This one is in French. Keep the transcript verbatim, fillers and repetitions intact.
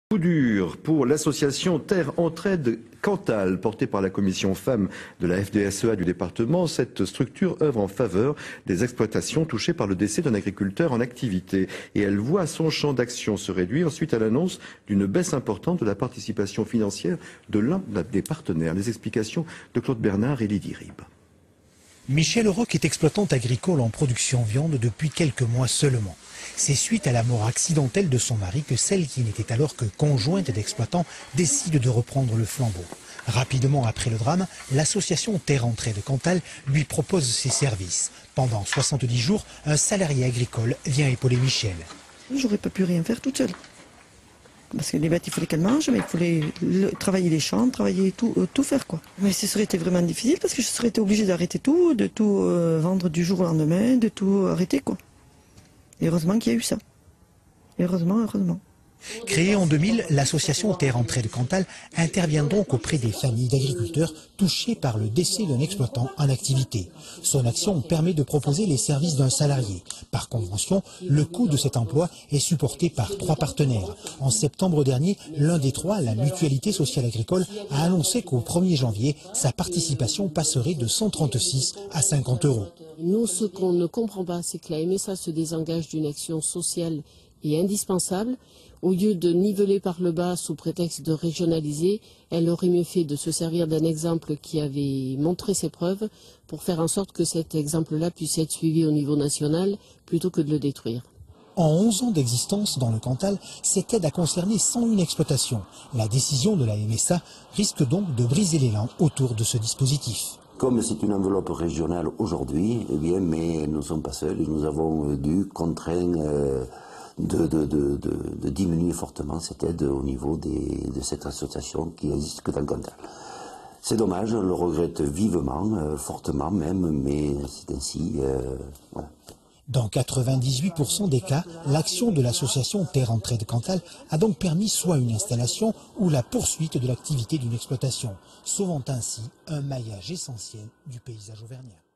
Coup dur pour l'association Terre Entraide Cantal, portée par la commission femmes de la F D S E A du département. Cette structure œuvre en faveur des exploitations touchées par le décès d'un agriculteur en activité. Et elle voit son champ d'action se réduire suite à l'annonce d'une baisse importante de la participation financière de l'un des partenaires. Les explications de Claude Bernard et Lydie Rib. Michel Roch est exploitante agricole en production viande depuis quelques mois seulement. C'est suite à la mort accidentelle de son mari que celle qui n'était alors que conjointe d'exploitants décide de reprendre le flambeau. Rapidement après le drame, l'association Terre Entraide Cantal lui propose ses services. Pendant soixante-dix jours, un salarié agricole vient épauler Michel. J'aurais pas pu rien faire toute seule. Parce que les bêtes, il fallait qu'elles mangent, mais il fallait le, travailler les champs, travailler tout, euh, tout faire quoi. Mais ce serait été vraiment difficile parce que je serais été obligée d'arrêter tout, de tout euh, vendre du jour au lendemain, de tout arrêter quoi. Et heureusement qu'il y a eu ça. Et heureusement, heureusement. Créée en deux mille, l'association Terre Entraide Cantal intervient donc auprès des familles d'agriculteurs touchés par le décès d'un exploitant en activité. Son action permet de proposer les services d'un salarié. Par convention, le coût de cet emploi est supporté par trois partenaires. En septembre dernier, l'un des trois, la Mutualité Sociale Agricole, a annoncé qu'au premier janvier, sa participation passerait de cent trente-six à cinquante euros. Nous, ce qu'on ne comprend pas, c'est que la M S A se désengage d'une action sociale et indispensable. Au lieu de niveler par le bas sous prétexte de régionaliser, elle aurait mieux fait de se servir d'un exemple qui avait montré ses preuves pour faire en sorte que cet exemple-là puisse être suivi au niveau national plutôt que de le détruire. En onze ans d'existence dans le Cantal, cette aide a concerné cent une exploitations. La décision de la M S A risque donc de briser l'élan autour de ce dispositif. Comme c'est une enveloppe régionale aujourd'hui, eh bien, mais nous ne sommes pas seuls, nous avons dû contraindre euh, de, de, de, de, de diminuer fortement cette aide au niveau des, de cette association qui n'existe que dans le Cantal. C'est dommage, on le regrette vivement, euh, fortement même, mais c'est ainsi. Euh, voilà. Dans quatre-vingt-dix-huit pour cent des cas, l'action de l'association Terre Entraide Cantal a donc permis soit une installation ou la poursuite de l'activité d'une exploitation, sauvant ainsi un maillage essentiel du paysage auvergnat.